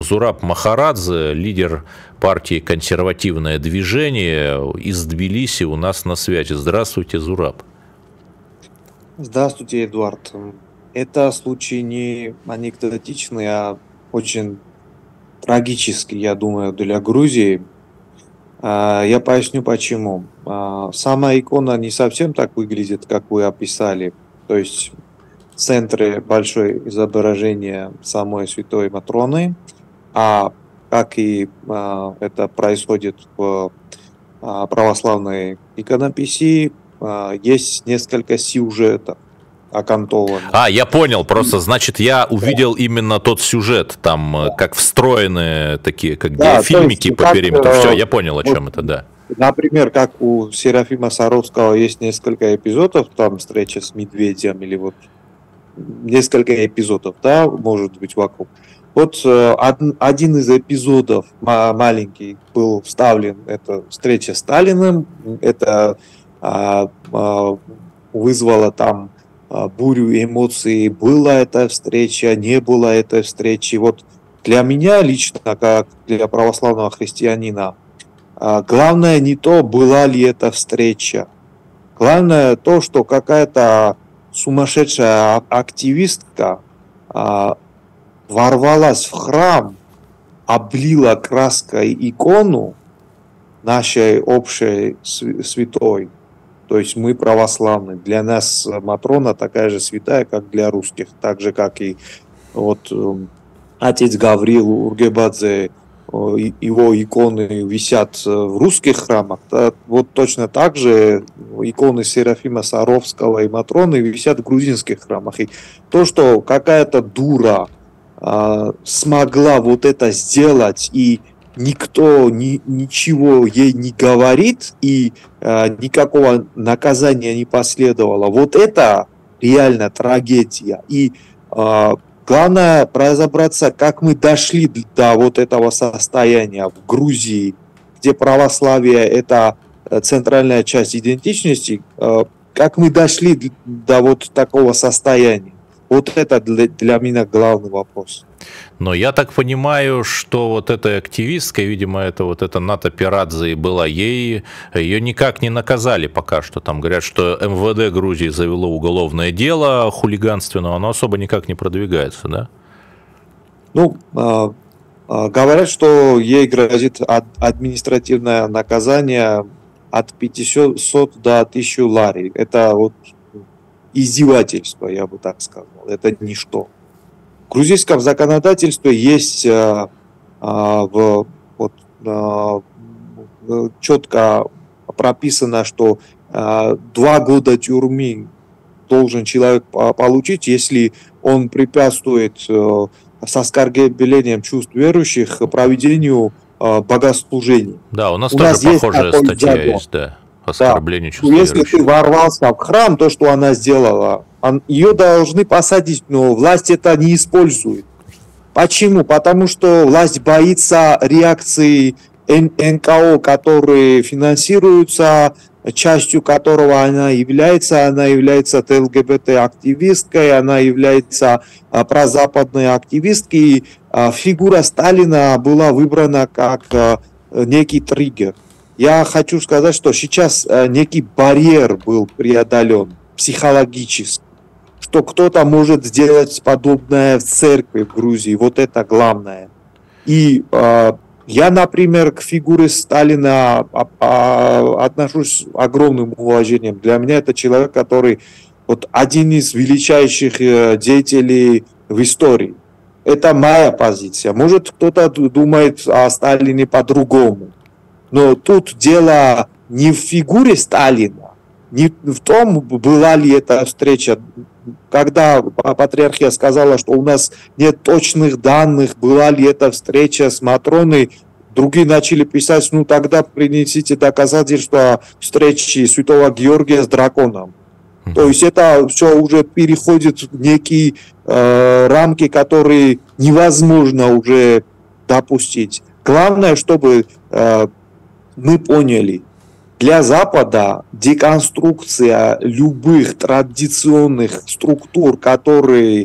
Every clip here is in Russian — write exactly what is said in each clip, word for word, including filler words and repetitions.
Зураб Махарадзе, лидер партии «Консервативное движение» из Тбилиси у нас на связи. Здравствуйте, Зураб. Здравствуйте, Эдуард. Это случай не анекдотичный, а очень трагический, я думаю, для Грузии. Я поясню почему. Сама икона не совсем так выглядит, как вы описали. То есть в центре большое изображение самой святой Матроны, а как и это происходит в православной иконописи, есть несколько сюжетов окантованных. А, я понял, просто, значит, я увидел именно тот сюжет, там, да. Как встроенные такие, как да, фильмики по как, периметру. Все, я понял, о чем вот, это, да. Например, как у Серафима Саровского есть несколько эпизодов, там, встреча с медведем, или вот несколько эпизодов, да, может быть, вокруг. Вот один из эпизодов маленький был вставлен, это встреча с Сталиным, это а, а, вызвало там а, бурю эмоций, была эта встреча, не было этой встречи. Вот для меня лично, как для православного христианина, а, главное не то, была ли эта встреча. Главное то, что какая-то сумасшедшая активистка а, ворвалась в храм, облила краской икону нашей общей святой. То есть мы православные. Для нас Матрона такая же святая, как для русских. Так же, как и вот отец Гавриил Ургебадзе, его иконы висят в русских храмах. Вот точно так же иконы Серафима Саровского и Матроны висят в грузинских храмах. И то, что какая-то дура а, смогла вот это сделать, и никто ни, ничего ей не говорит, и а, никакого наказания не последовало. Вот это реально трагедия. И а, главное разобраться, как мы дошли до вот этого состояния в Грузии, где православие – это центральная часть идентичности, а, как мы дошли до вот такого состояния. Вот это для, для меня главный вопрос. Но я так понимаю, что вот эта активистка, видимо, это вот эта Ната Пирадзе была, ей, ее никак не наказали пока что. Там говорят, что эм вэ дэ Грузии завело уголовное дело о хулиганстве, но оно особо никак не продвигается, да? Ну, э, э, говорят, что ей грозит административное наказание от пятисот до тысячи лари. Это вот издевательство, я бы так сказал. Это ничто. В грузинском законодательстве есть а, а, в, вот, а, четко прописано, что а, два года тюрьмы должен человек получить, если он препятствует а, с оскорблением чувств верующих проведению а, богослужений. Да, у нас у тоже нас похожая статья закон. Есть, да. Оскорбление да. Если ты ворвался в храм, то, что она сделала, он, ее должны посадить, но власть это не использует. Почему? Потому что власть боится реакции эн ка о, которые финансируются, частью которого она является. Она является эл гэ бэ тэ-активисткой, она является а, прозападной активисткой. И, а, фигура Сталина была выбрана как а, некий триггер. Я хочу сказать, что сейчас э, некий барьер был преодолен психологически, что кто-то может сделать подобное в церкви в Грузии. Вот это главное. И э, я, например, к фигуре Сталина а, а, отношусь с огромным уважением. Для меня это человек, который вот один из величайших э, деятелей в истории. Это моя позиция. Может, кто-то думает о Сталине по-другому. Но тут дело не в фигуре Сталина, не в том, была ли эта встреча. Когда патриархия сказала, что у нас нет точных данных, была ли эта встреча с Матроной, другие начали писать, ну тогда принесите доказательства встречи святого Георгия с драконом. Mm-hmm. То есть это все уже переходит в некие э, рамки, которые невозможно уже допустить. Главное, чтобы э, мы поняли, для Запада деконструкция любых традиционных структур, которые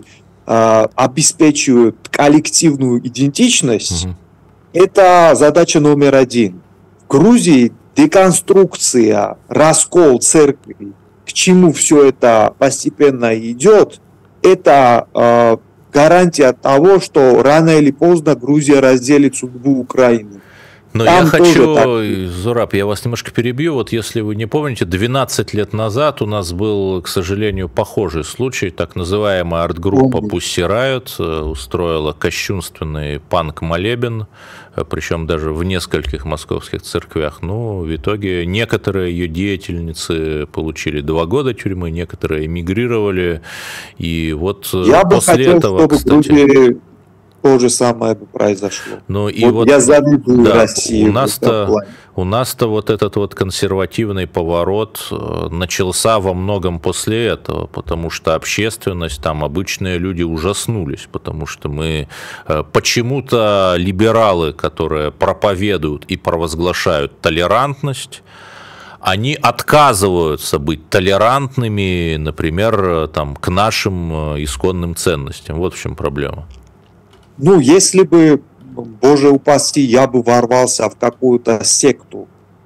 э, обеспечивают коллективную идентичность, Мгм. это задача номер один. В Грузии деконструкция, раскол церкви, к чему все это постепенно идет, это э, гарантия того, что рано или поздно Грузия разделит судьбу Украины. Но Там я тоже хочу, так. Зураб, я вас немножко перебью. Вот если вы не помните, двенадцать лет назад у нас был, к сожалению, похожий случай. Так называемая арт-группа Помню. Pussy Riot устроила кощунственный панк-молебен, причем даже в нескольких московских церквях. Ну, в итоге некоторые ее деятельницы получили два года тюрьмы, некоторые эмигрировали. И вот Я бы после хотел, этого, чтобы в кстати... Грузии то же самое бы произошло. Ну, и Вот вот, я завидую да, России. у в этом нас-то, плане. у нас-то вот этот вот консервативный поворот э, начался во многом после этого, потому что общественность, там обычные люди ужаснулись, потому что мы э, почему-то либералы, которые проповедуют и провозглашают толерантность, они отказываются быть толерантными, например, там, к нашим э, исконным ценностям. Вот в чем проблема. Ну, если бы, боже упаси, я бы ворвался в какую-то секту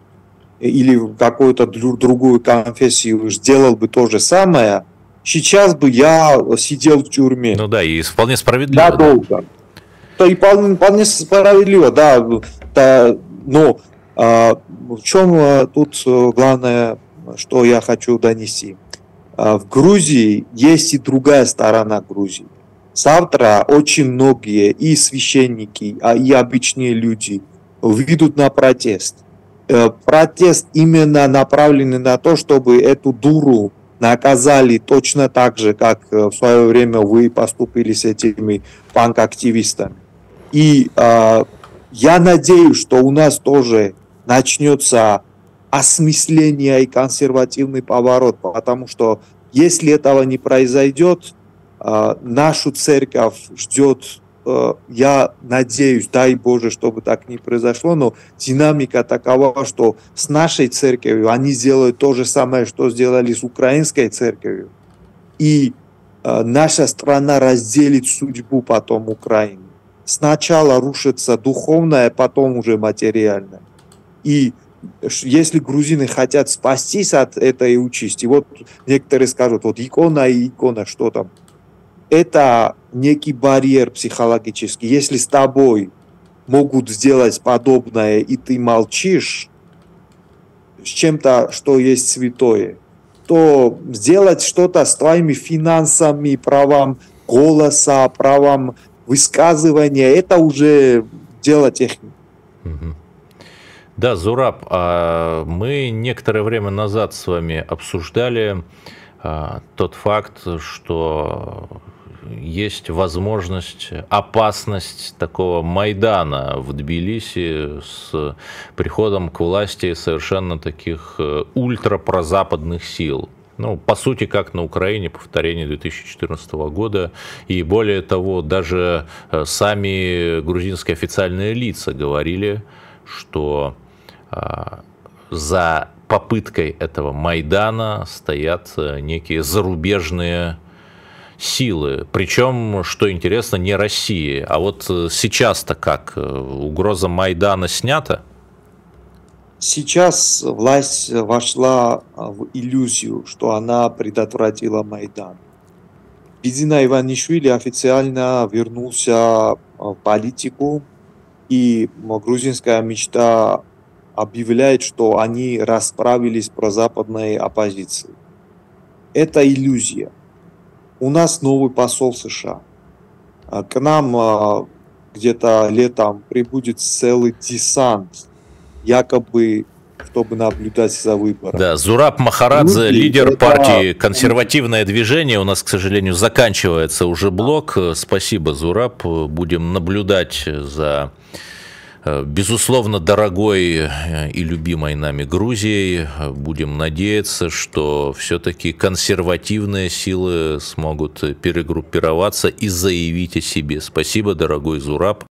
или в какую-то дру- другую конфессию, сделал бы то же самое, сейчас бы я сидел в тюрьме. Ну да, и вполне справедливо. Да. Надолго. То и вполне, вполне справедливо, да. да но а, в чем а, тут а, главное, что я хочу донести? А, в Грузии есть и другая сторона Грузии. Завтра очень многие и священники, а и обычные люди выйдут на протест. Э, Протест именно направленный на то, чтобы эту дуру наказали точно так же, как э, в свое время вы поступили с этими панк-активистами. И э, я надеюсь, что у нас тоже начнется осмысление и консервативный поворот, потому что если этого не произойдет, Uh, нашу церковь ждет, uh, я надеюсь, дай Боже, чтобы так не произошло, но динамика такова, что с нашей церковью они сделают то же самое, что сделали с украинской церковью, и uh, наша страна разделит судьбу потом Украины. Сначала рушится духовное, потом уже материальное. И если грузины хотят спастись от этой участи, вот некоторые скажут, вот икона и икона, что там? Это некий барьер психологический. Если с тобой могут сделать подобное, и ты молчишь с чем-то, что есть святое, то сделать что-то с твоими финансами, правом голоса, правом высказывания, это уже дело техники. Да, Зураб, а мы некоторое время назад с вами обсуждали а, тот факт, что есть возможность, опасность такого Майдана в Тбилиси с приходом к власти совершенно таких ультрапрозападных сил. Ну, по сути, как на Украине, повторение две тысячи четырнадцатого года. И более того, даже сами грузинские официальные лица говорили, что а, за попыткой этого Майдана стоят некие зарубежные силы. Причем, что интересно, не России. А вот сейчас-то как? Угроза Майдана снята? Сейчас власть вошла в иллюзию, что она предотвратила Майдан. Бизина Иванишвили официально вернулся в политику, и грузинская мечта объявляет, что они расправились с прозападной оппозицией. Это иллюзия. У нас новый посол США. К нам где-то летом прибудет целый десант, якобы, чтобы наблюдать за выборами. Да, Зураб Махарадзе, Люди, лидер это... партии «Консервативное движение». У нас, к сожалению, заканчивается уже блок. Спасибо, Зураб. Будем наблюдать за, безусловно, дорогой и любимой нами Грузией. Будем надеяться, что все-таки консервативные силы смогут перегруппироваться и заявить о себе. Спасибо, дорогой Зураб.